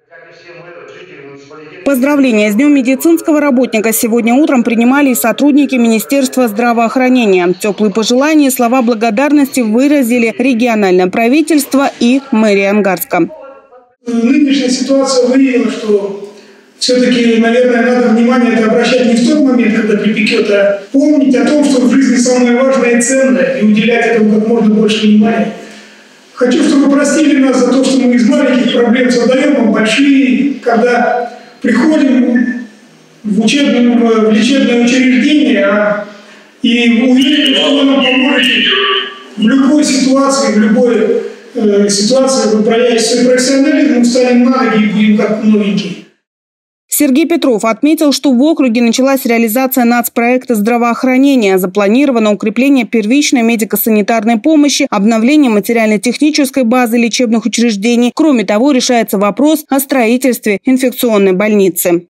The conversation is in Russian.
Поздравления с Днем медицинского работника сегодня утром принимали и сотрудники Министерства здравоохранения. Теплые пожелания и слова благодарности выразили региональное правительство и мэрия Ангарска. Нынешняя ситуация выявила, что все-таки, наверное, надо внимание это обращать не в тот момент, когда припекет, а помнить о том, что в жизни самое важное и ценное, и уделять этому как можно больше внимания. Хочу, чтобы вы простили нас за то, что мы из маленьких проблем создаем вам большие, когда приходим в лечебное учреждение и уверены, что вы нам поможете в любой ситуации, вы проявите свой профессионализм, мы встанем на ноги и будем как новенькие. Сергей Петров отметил, что в округе началась реализация нацпроекта здравоохранения. Запланировано укрепление первичной медико-санитарной помощи, обновление материально-технической базы лечебных учреждений. Кроме того, решается вопрос о строительстве инфекционной больницы.